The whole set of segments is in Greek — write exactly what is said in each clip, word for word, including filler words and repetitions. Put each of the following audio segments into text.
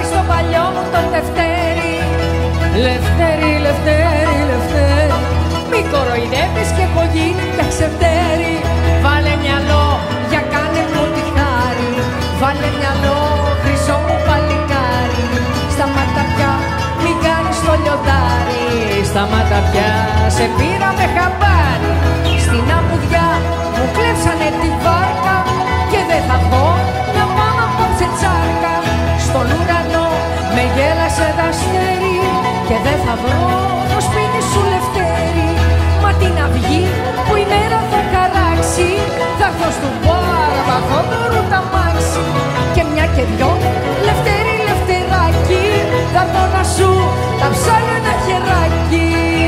στο παλιό μου το Λευτέρι. Λευτέρι, Λευτέρι, Λευτέρι, μη κοροϊδεύεις και έχω γίνει πια ξεφτέρι. Βάλε μυαλό, για κάνε μου τη χάρη. Βάλε μυαλό, χρυσό μου παλικάρι. Σταμάτα πια, μη κάνεις το λιοντάρι. Σταμάτα πια, σε πήραμε χαμπάρι. Στην αμμουδιά μου κλέψανε τη βάρκα και δεν θα βγω να πάμε απόψε τσάρκα. Στον ουρανό με γέλασε τα αστέρι και δεν θα βρω το σπίτι σου Λευτέρι. Μα την αυγή που η μέρα θα χαράξει θα έρθω στο παραβαθόδωρου τα μάξι. Και μια και δυο, Λευτέρι, Λευτεράκι, θα έρθω να σου τα ψάλω ένα χεράκι.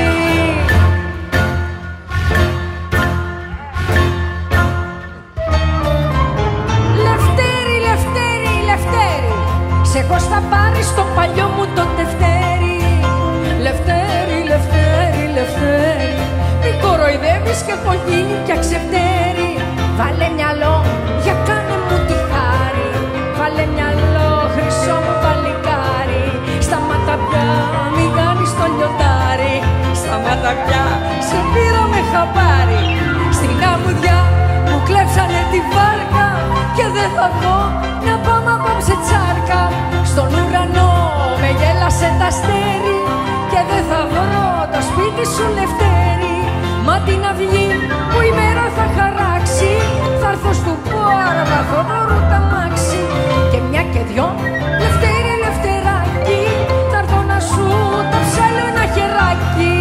Λευτέρι, Λευτέρι, Λευτέρι, σε έχω στα πάρει στο παλιό μου το Τευτέρι. Λευτέρι, Λευτέρι, Λευτέρι, μη κοροϊδεύεις και έχω γίνει πια ξεφτέρι. Βάλε μυαλό, για κάνε μου τη χάρη. Βάλε μυαλό, χρυσό μου παλικάρι. Σταμάτα πια, μη κάνεις το λιοντάρι. Σταμάτα πια, σε πήραμε χαμπάρι. Στην αμμουδιά μου κλέψανε τη βάρκα και δεν θα βγω να πάμε απόψε τσάρκα. Στον ουρανό με γέλασε τα αστέρι και δεν θα βρω το σπίτι σου Λευτέρι. Μα την αυγή που η μέρα θα χαράξει θα έρθω στου παραβαθόδωρου τα μάξι. Και μια και δυο, Λευτέρι, Λευτεράκι, θα έρθω να σου το ψάλω ένα χεράκι.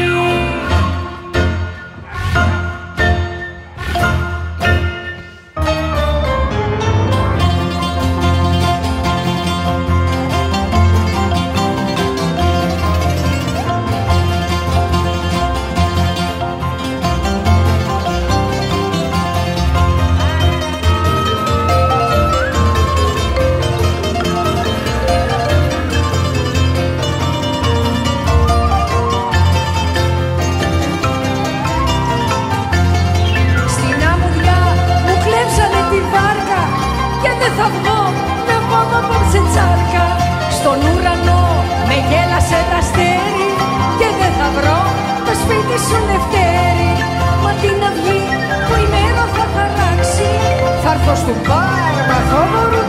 Θα βγω να πάω απόψε τσάρκα. Στον ουρανό με γέλασε τα αστέρι και δεν θα βρω το σπίτι σου Λευτέρι. Μα την αυγή που η μέρα θα χαράξει θα έρθω στου παραβαθόδωρου